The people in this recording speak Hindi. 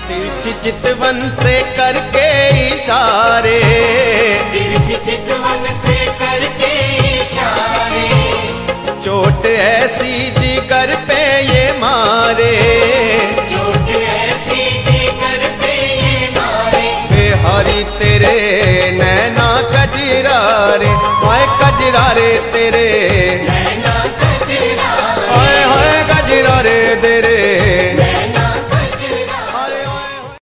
तिरछी चितवन से करके इशारे, तिरछी चितवन से करके इशारे, चोट ऐसी जिगर पे ये मारे,